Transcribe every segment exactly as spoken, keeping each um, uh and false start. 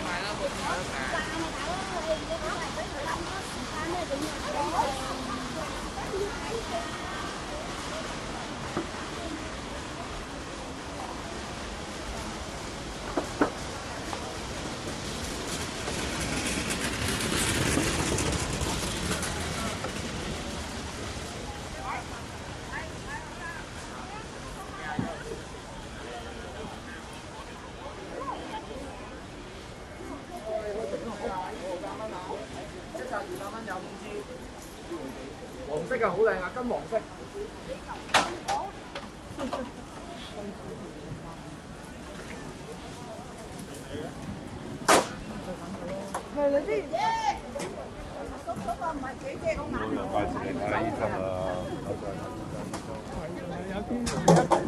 買啦，冇錢買得平。黃色嘅好靚啊，金黃色。係嗰啲。嗰個唔係幾隻，我買唔到。快啲嚟睇醫生啦！係有啲。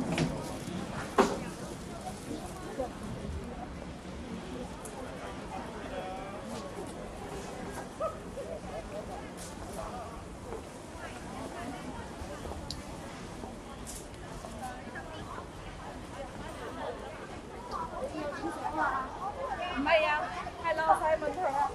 唔係啊，係老細問題啊。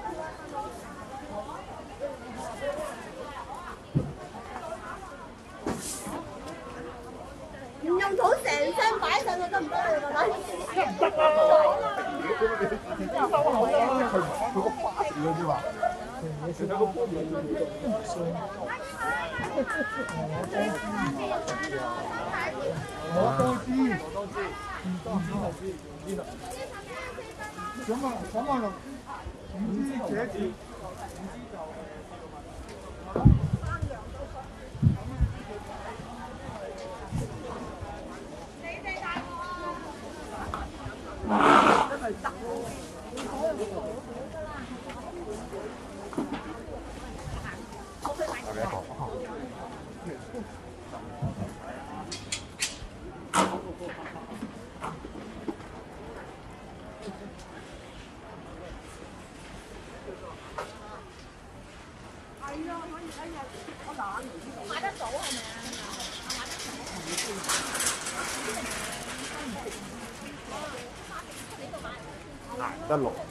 唔用土成箱擺上去得唔得啊？你覺得？唔得啊！收口啦！佢佢個花字嗰啲話，成個波面都唔算。我多知，我多知，唔多知就知，唔知啦。想問想問六五知幾多字？五知就你哋大個啊！真係得喎！買得到係咪啊？行得落。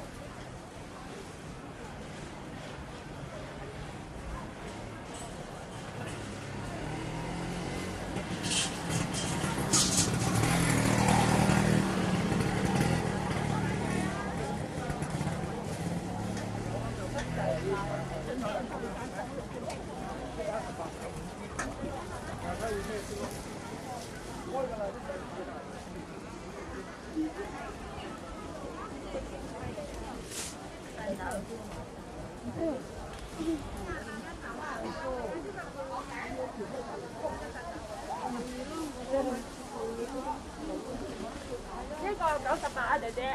呢個九十八啊，姐姐。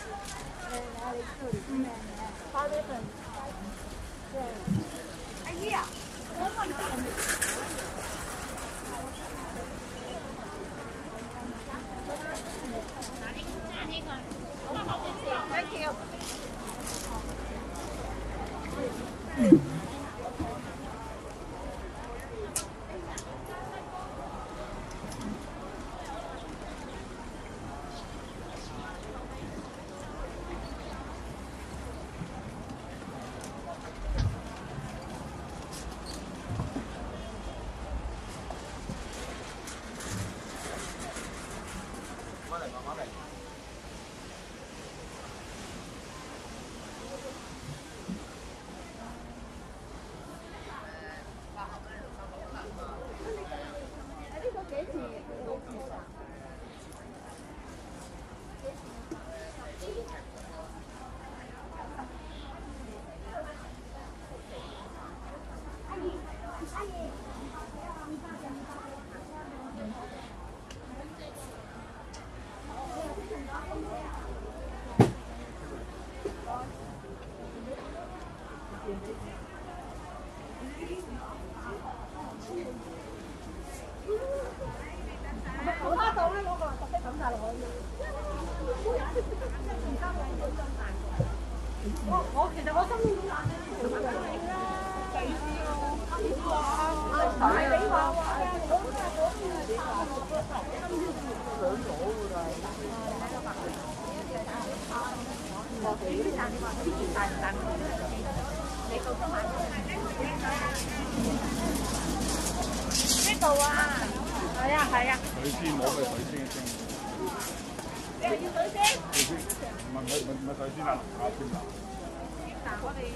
包呢份。阿姨啊，我問Thank you。慢嚟，慢慢嚟。好蝦檔咧，嗰個特色抌晒落去。我我其實我心裏都懶嘅，幾知咯。哇！大你話話，嗰個嗰個你話我個頭，今朝想攞㗎啦。 呢度啊，係啊係啊。 水先冇咪水先嘅先。 你係要水先？ 水先，唔係唔係唔係水先啦，下先啦。 嗱，我哋。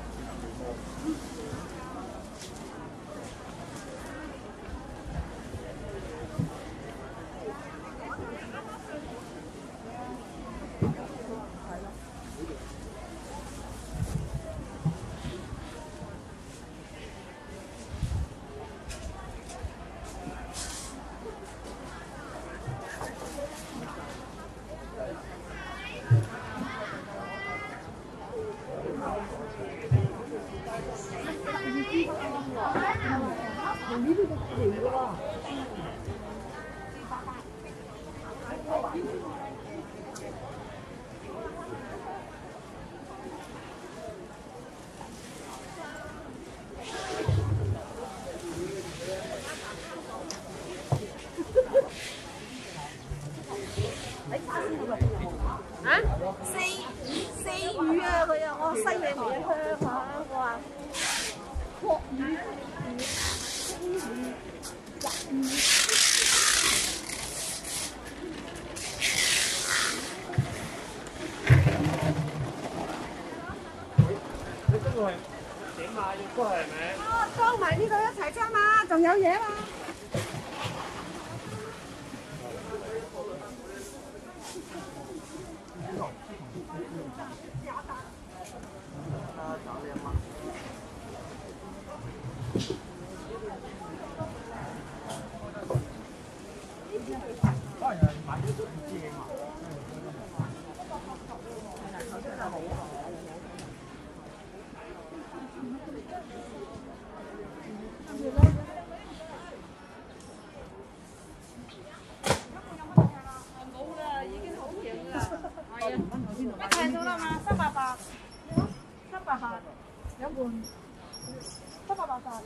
啊？四四魚啊！佢啊，我西嘢味香啊！我話國魚、西魚、日魚。 你嗰個係點買嘅都係咪？ 哦，裝埋呢個一齊啫嘛，仲有嘢嘛。一睇到啦嘛，三百八，三百八，有換，三百八十。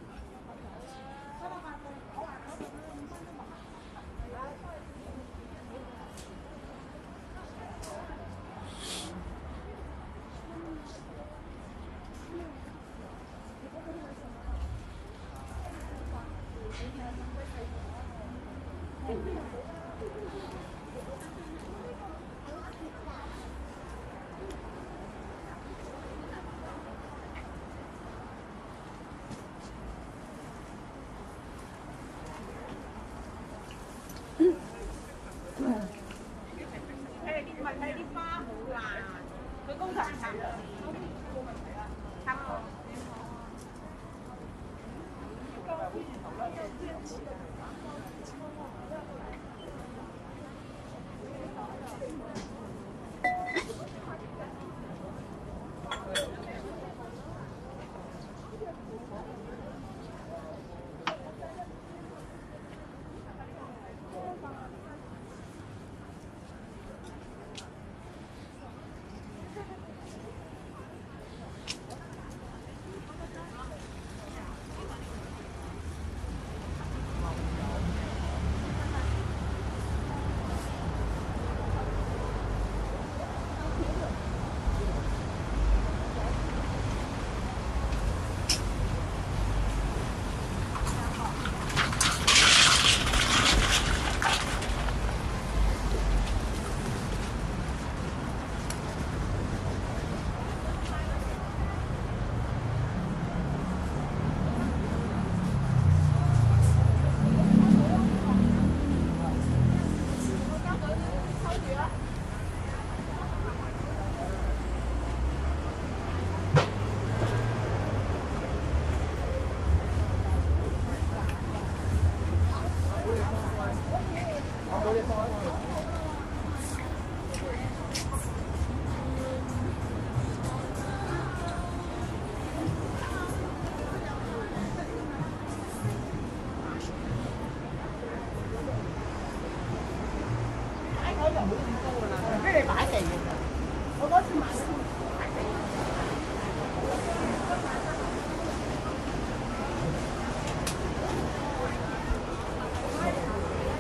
俾你擺地嘅，我嗰次買咗擺地。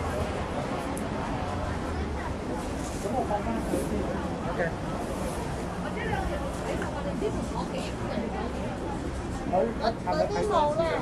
咁我放翻佢先。OK。 嗰啲冇嘅。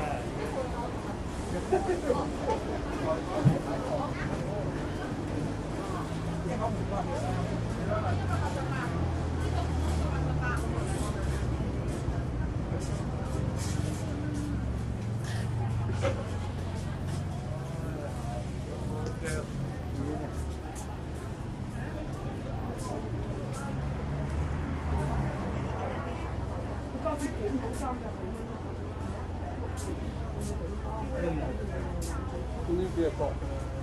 呢啲嘅角。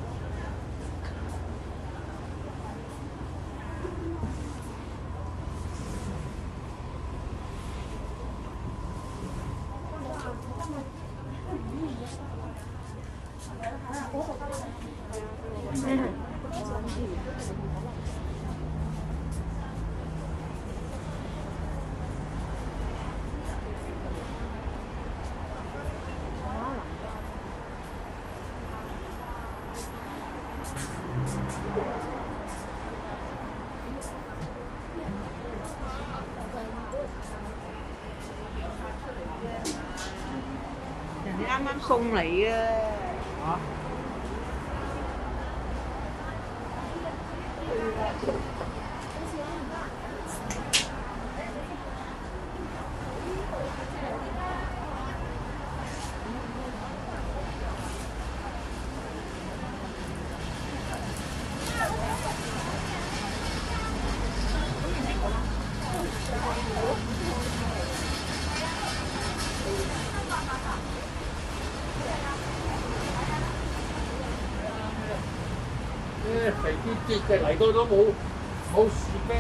人哋啱啱送嚟嘅。 嚇？肥啲啲嘅嚟到都冇冇事咩？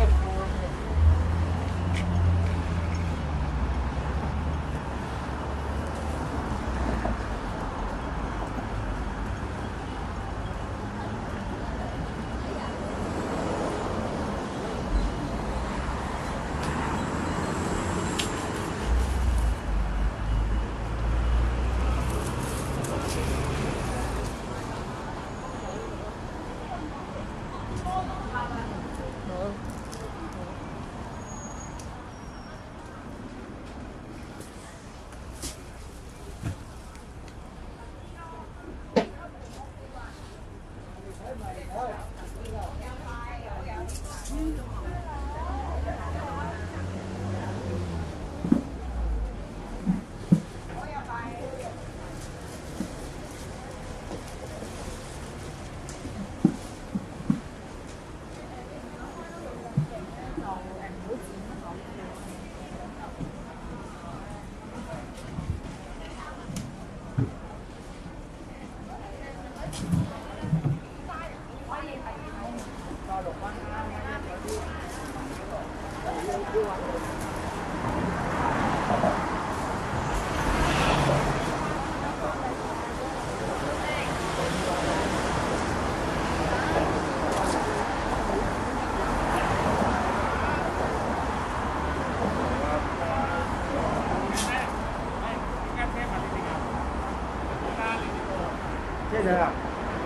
謝謝啊！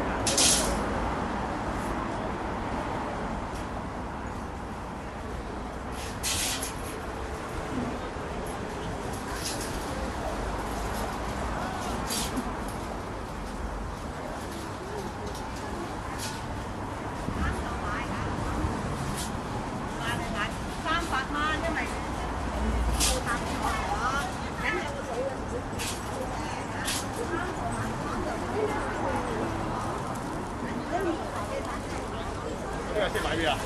呢個先買邊啊？